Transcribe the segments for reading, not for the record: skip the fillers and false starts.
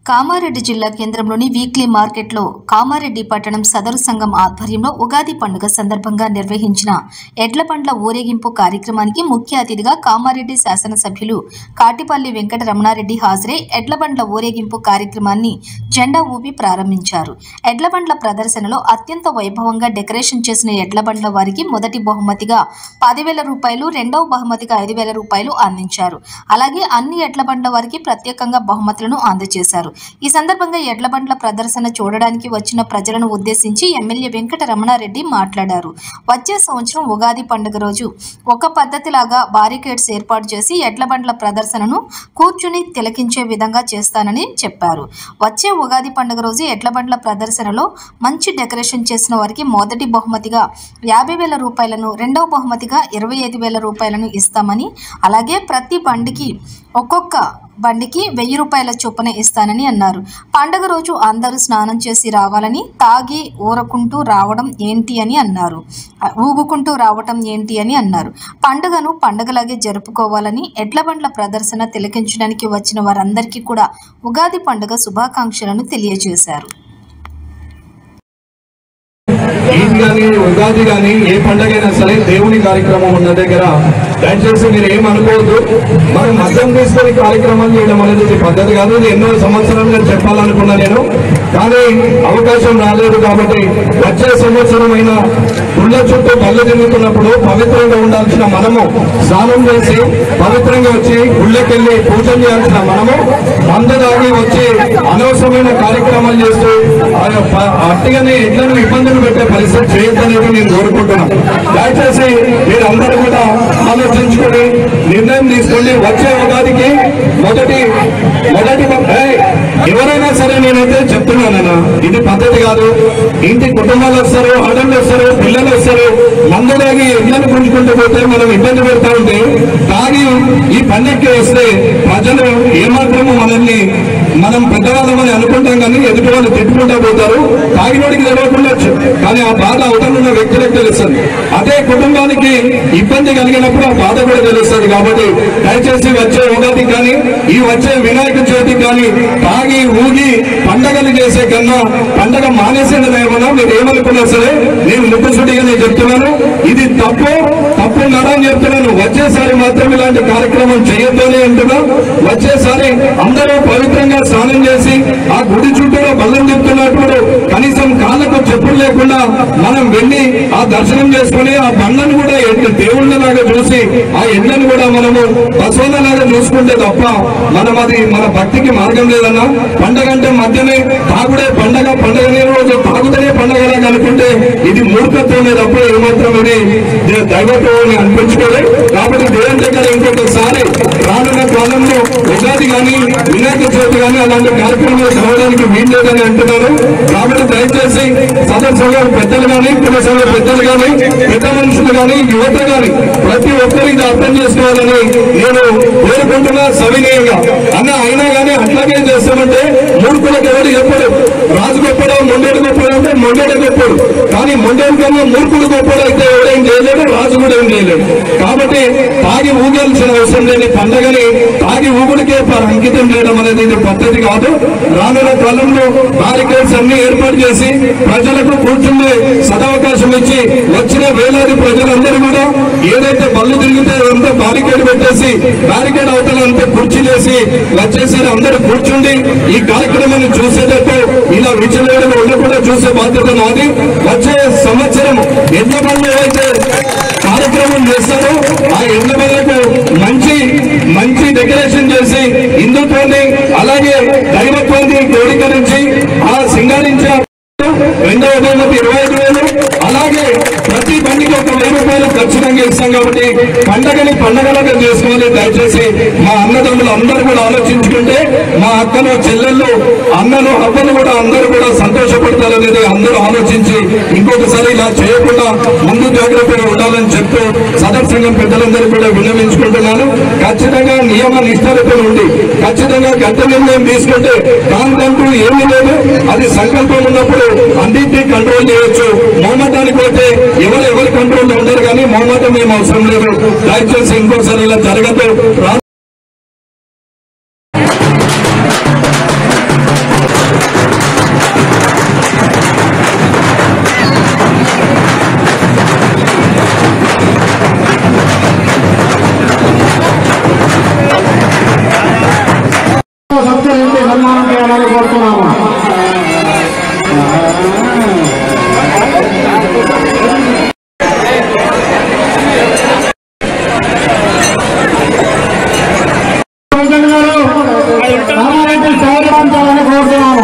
కామారెడ్డి జిల్లా కేంద్రంలోని వీక్లీ మార్కెట్లో కామారెడ్డి పట్టణం సదరు సంఘం ఆధ్వర్యంలో ఉగాది పండుగ సందర్భంగా నిర్వహించిన ఎడ్ల బండ్ల ఊరేగింపు కార్యక్రమానికి ముఖ్య అతిథిగా కామారెడ్డి శాసనసభ్యులు కాటిపల్లి వెంకట రమణారెడ్డి హాజరై ఎడ్ల బండ్ల ఊరేగింపు కార్యక్రమాన్ని జెండా ఊపి ప్రారంభించారు. ఎడ్ల బండ్ల ప్రదర్శనలో అత్యంత వైభవంగా డెకరేషన్ చేసిన ఎడ్ల బండ్ల వారికి మొదటి బహుమతిగా 10,000 రూపాయలు, రెండవ బహుమతిగా 5,000 రూపాయలు అందించారు. అలాగే అన్ని ఎడ్ల బండ్ల వారికి ప్రత్యేకంగా బహుమతులను అందజేశారు. ఈ సందర్భంగా ఎడ్ల బండ్ల ప్రదర్శన చూడడానికి వచ్చిన ప్రజలను ఉద్దేశించి ఎమ్మెల్యే వెంకట రమణారెడ్డి మాట్లాడారు. వచ్చే సంవత్సరం ఉగాది పండుగ రోజు ఒక పద్ధతిలాగా బారికేడ్స్ ఏర్పాటు చేసి ఎడ్ల బండ్ల ప్రదర్శనను కూర్చుని తిలకించే విధంగా చేస్తానని చెప్పారు. వచ్చే ఉగాది పండుగ రోజు ఎడ్ల బండ్ల ప్రదర్శనలో మంచి డెకరేషన్ చేసిన వారికి మొదటి బహుమతిగా 50,000 రూపాయలను, రెండవ బహుమతిగా 25,000 రూపాయలను ఇస్తామని, అలాగే ప్రతి బండికి ఒక్కొక్క బండికి 1,000 రూపాయల చొప్పున ఇస్తానని అన్నారు. పండుగ రోజు అందరూ స్నానం చేసి రావాలని, తాగి ఊరుకుంటూ రావడం ఏంటి అని అన్నారు. ఊగుకుంటూ రావటం ఏంటి అని అన్నారు. పండుగను పండుగలాగే జరుపుకోవాలని, ఎడ్ల బండ్ల ప్రదర్శన తిలకించడానికి వచ్చిన వారందరికీ కూడా ఉగాది పండుగ శుభాకాంక్షలను తెలియజేశారు. ఈద్ కానీ ఉగాది కానీ ఏ పండుగైనా సరే దేవుని కార్యక్రమం ఉన్న దగ్గర దయచేసి మీరు ఏమనుకోవద్దు. మనం మద్దం తీసుకొని కార్యక్రమాలు చేయడం అనేది పద్ధతి కాదు. ఇది ఎన్నో సంవత్సరాలుగా చెప్పాలనుకున్నా నేను, కానీ అవకాశం రాలేదు. కాబట్టి వచ్చే సంవత్సరం అయినా గుళ్ళ చుట్టూ కళ్ళు తిరుగుతున్నప్పుడు పవిత్రంగా ఉండాల్సిన మనము స్నానం చేసి పవిత్రంగా వచ్చి గుళ్ళకెళ్ళి పూజలు చేయాల్సిన మనము మందదాగి వచ్చి అనవసరమైన కార్యక్రమాలు చేస్తూ అట్టిగానే ఎట్లను ఇబ్బందులు పెట్టే పరిస్థితి చేయొద్దనేది నేను కోరుకుంటున్నాను. దయచేసి మీరందరూ కూడా ఆలోచించుకొని నిర్ణయం తీసుకోండి. వచ్చే ఉగాదికి మొదటి ఎవరైనా సరే నేనైతే చెప్తున్నానన్నా, ఇది పద్ధతి కాదు. ఇంటి కుటుంబాలు వస్తారు, ఆడళ్ళు వస్తారు, పిల్లలు వస్తారు, మందు తాగి ఎడ్లను పుంజుకుంటూ పోతే మనం ఇబ్బంది పెడతా ఉంటే తాగి ఈ పండక్కి వస్తే ప్రజలు ఏమాత్రము మనల్ని మనం పెద్దవాళ్ళమని అనుకుంటాం, కానీ ఎదుటి వాళ్ళు తిట్టుకుంటూ పోతారు. తాగినోడికి తెలియకుండొచ్చు, కానీ ఆ బాధ అవతలున్న వ్యక్తులకు తెలుస్తుంది. అదే కుటుంబానికి ఇబ్బంది కలిగినప్పుడు ఆ బాధ కూడా తెలుస్తుంది. కాబట్టి దయచేసి వచ్చే ఉగాది కానీ ఈ వచ్చే వినాయక చవితి కానీ తాగి ఊగి పండగలు చేసే కన్నా పండగ మానేసేది ఏమన్నా మీరు ఏమనుకున్నా సరే నేను ముక్కుసూటిగా నేను చెప్తున్నాను, ఇది తప్పు నడని చెప్తున్నాను. వచ్చేసారి మాత్రం ఇలాంటి కార్యక్రమం చేయొద్దని అంటున్నా. వచ్చేసారి అందరూ పవిత్రంగా స్నానం చేసి ఆ గుడి చుట్టూ బల్లం చెప్తున్నప్పుడు కనీసం కాళ్ళకు చెప్పులు లేకుండా మనం వెళ్ళి ఆ దర్శనం చేసుకుని ఆ బండ్లను కూడా దేవుళ్ళలాగా చూసి ఆ ఎండను కూడా మనము బసవనలాగా చూసుకుంటే తప్ప మనం అది మన భక్తికి మార్గం లేదన్నా. పండగ అంటే మధ్యనే తాగుడే పండగ, పండగనే రోజు తాగుతనే పండగలాగా అనుకుంటే ఇది మూర్ఖత్వమే తప్ప ఏమాత్రం ఇది దైవత్వం అనిపించుకోలేదు. కాబట్టి దేవుని దగ్గర ఇంకొకసారి రానున్న కాలంలో ఉగాది కానీ వినాయక చవితి కానీ అలాంటి కార్యక్రమాలు కావడానికి వీల్లేదని అంటున్నాను. కాబట్టి దయచేసి సదస్సుగా పెద్దలు కానీ, కులసభ పెద్దలు కానీ, పెద్ద మనుషులు కానీ, యువత కానీ ప్రతి ఒక్కరు ఇది అర్థం చేసుకోవాలని నేను కోరుకుంటున్నా సవినయంగా. అయినా కానీ అట్లాగే చేస్తామంటే మూర్ఖులకు ఎవరు చెప్పడు. రాజు గొప్పడు, మొండేడు గొప్పడు అంటే మొండేడు గొప్పడు, కానీ మొండేడు కన్నా మూర్ఖుడు గొప్పడు అయితే ఎవరేం చేయలేడు, రాజు కూడా ఏం చేయలేడు. కాబట్టి తాగి ఊగాల్సిన అవసరం లేని పండగని తాగి ఊగుడికే అంకితం చేయడం అనేది ఇది పద్ధతి కాదు. రానున్న కాలంలో బారికేడ్స్ అన్ని ఏర్పాటు చేసి ప్రజలకు కూర్చుండే సదవకాశం ఇచ్చి వచ్చిన వేలాది ప్రజలందరూ కూడా ఏదైతే బళ్ళు తిరిగితే అంతా బారికేడ్ పెట్టేసి బారికేడ్ అవతల అంతా కుర్చీలేసి వచ్చేసరి అందరూ కూర్చుండి ఈ కార్యక్రమాన్ని చూసేటట్టు ఇలా విచలేడలు ఉండకుండా చూసే బాధ్యత నాది. వచ్చే సంవత్సరం ఎడ్ల బండ్లు ఏదైతే కార్యక్రమం చేస్తారో ఆ ఎడ్ల బండ్లకు మంచి డెకరేషన్ చేసి హిందుత్వాన్ని అలాగే దైవత్వాన్ని క్రోడీకరించి ఆ సింగారించే రెండవ బహుమతి 25,000, అలాగే ప్రతి బండికి 1,000 రూపాయలు ఖచ్చితంగా ఇస్తాం. కాబట్టి పండగని పండగలాగా చేసుకోవాలి. దయచేసి మా అన్నదమ్ములు అందరూ కూడా ఆలోచించుకుంటే మా అక్కలు, చెల్లెళ్ళు, అన్నలు, అవ్వలు కూడా అందరూ కూడా సంతోషపడతారనేది అందరూ ఆలోచించి ఇంకొకసారి ఇలా చేయకుండా ముందు జాగ్రత్తగా ఉండాలని చెప్తూ సదర్ సంఘం పెద్దలందరూ కూడా విన్నవించుకుంటున్నాను. ఖచ్చితంగా నియమ నిష్ఠలతో ఉండి ఖచ్చితంగా గత నిర్ణయం తీసుకుంటే దానికంటూ ఏమీ లేదు. అది సంకల్పం ఉన్నప్పుడు అన్నింటినీ కంట్రోల్ చేయొచ్చు. మొహమాటానికి పోతే ఎవరు కంట్రోల్లో ఉండరు, కానీ మొహమాటం ఏం అవసరం లేదు. దయచేసి ఇంకోసారి ఇలా జరగదు. సన్మానం చేయాలని కోరుతున్నాము. కామారెడ్డి సన్మానం చేయాలని కోరుతున్నాము.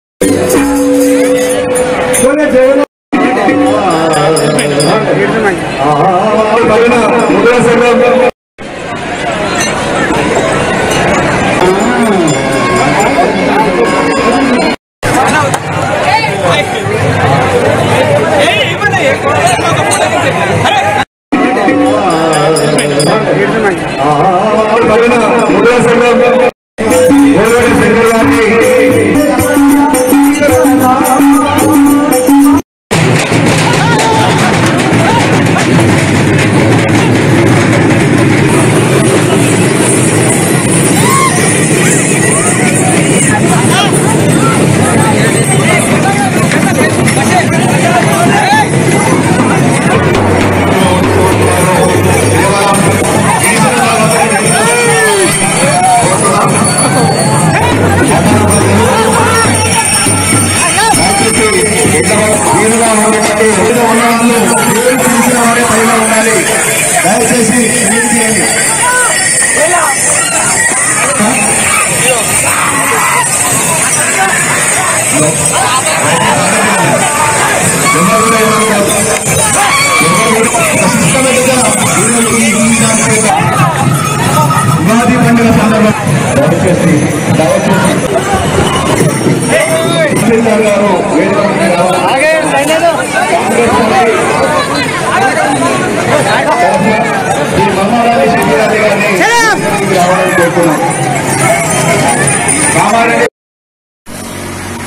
ఉగాది పండుగ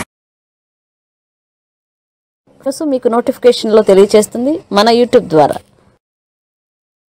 మీకు నోటిఫికేషన్ లో తెలియజేస్తుంది మన యూట్యూబ్ ద్వారా.